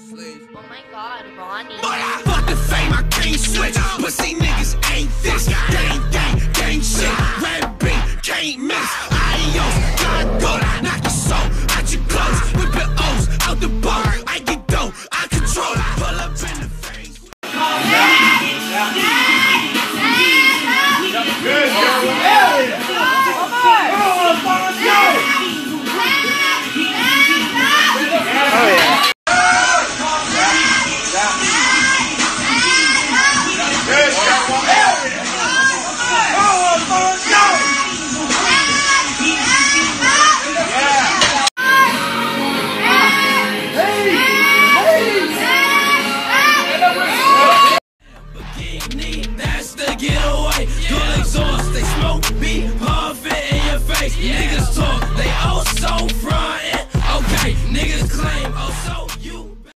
Oh my god, Ronnie. Fuck the fame, I can't switch. Pussy niggas ain't this. Gang shit. Red beat, can't miss. Adios, gotta go. Knock your soul out your clothes. Whip your O's out the boat. I get dope, I control. Pull up in the face. That's the getaway. Dual exhaust, they smoke me, puff it in your face. Niggas talk, they all so from.